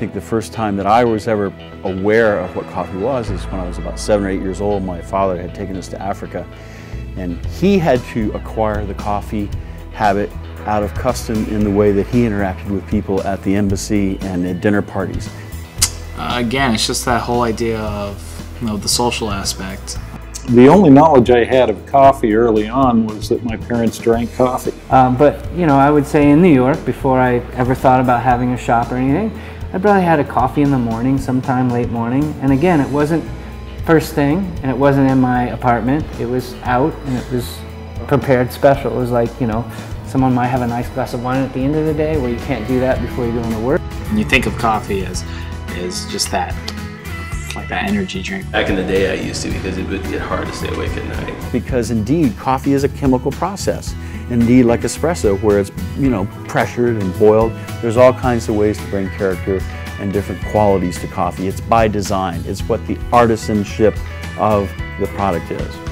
think the first time that I was ever aware of what coffee was is when I was about 7 or 8 years old. My father had taken us to Africa, and he had to acquire the coffee habit out of custom in the way that he interacted with people at the embassy and at dinner parties. Again, it's just that whole idea of, you know, the social aspect. The only knowledge I had of coffee early on was that my parents drank coffee. But, you know, I would say in New York, before I ever thought about having a shop or anything, I probably had a coffee in the morning, sometime late morning. And again, it wasn't first thing, and it wasn't in my apartment. It was out, and it was prepared special. It was like, you know, someone might have a nice glass of wine at the end of the day, where you can't do that before you're going to work. And you think of coffee as just that, like that energy drink. Back in the day I used to, because it would get hard to stay awake at night. Because indeed, coffee is a chemical process. Indeed, like espresso, where it's, you know, pressured and boiled. There's all kinds of ways to bring character and different qualities to coffee. It's by design. It's what the artisanship of the product is.